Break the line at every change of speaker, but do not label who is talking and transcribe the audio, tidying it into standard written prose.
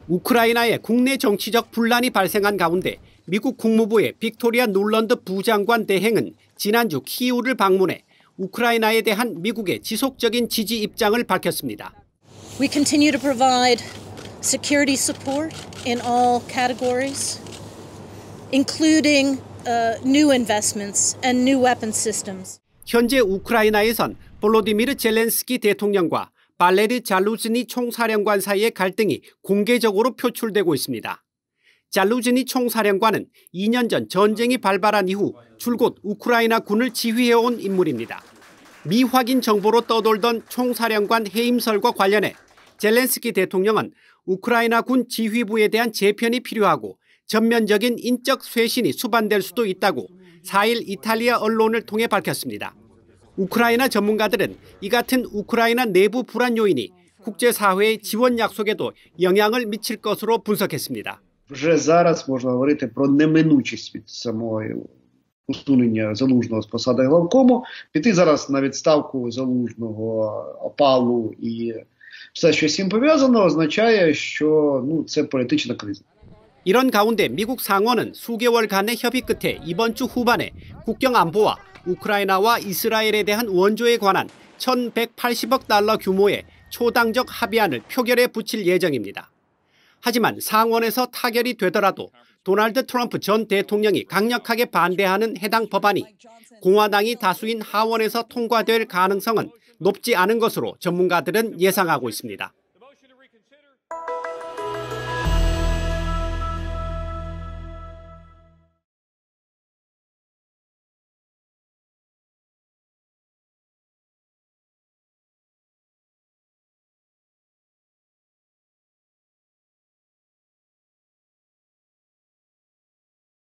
우크라이나의 국내 정치적 분란이 발생한 가운데 미국 국무부의 빅토리아 놀런드 부장관 대행은 지난주 키이우를 방문해 우크라이나에 대한 미국의 지속적인 지지 입장을 밝혔습니다.
We continue to provide security support in all categories, including new investments and new weapon systems.
현재 우크라이나에선 볼로디미르 젤렌스키 대통령과 발레리 잘루즈니 총사령관 사이의 갈등이 공개적으로 표출되고 있습니다. 잘루즈니 총사령관은 2년 전 전쟁이 발발한 이후 줄곧 우크라이나 군을 지휘해온 인물입니다. 미확인 정보로 떠돌던 총사령관 해임설과 관련해 젤렌스키 대통령은 우크라이나 군 지휘부에 대한 재편이 필요하고 전면적인 인적 쇄신이 수반될 수도 있다고 4일 이탈리아 언론을 통해 밝혔습니다. 우크라이나 전문가들은 이 같은 우크라이나 내부 불안 요인이 국제사회의 지원 약속에도 영향을 미칠 것으로 분석했습니다.
Вже зараз можна говорити про неминучість від самої усунення Залужного з посади главкому, піти зараз на відставку Залужного, опалу і все, що з цим пов'язано, означає, що це політична криза.
이런 가운데 미국 상원은 수개월간의 협의 끝에 이번 주 후반에 국경 안보와 우크라이나와 이스라엘에 대한 원조에 관한 1,180억 달러 규모의 초당적 합의안을 표결에 붙일 예정입니다. 하지만 상원에서 타결이 되더라도 도널드 트럼프 전 대통령이 강력하게 반대하는 해당 법안이 공화당이 다수인 하원에서 통과될 가능성은 높지 않은 것으로 전문가들은 예상하고 있습니다.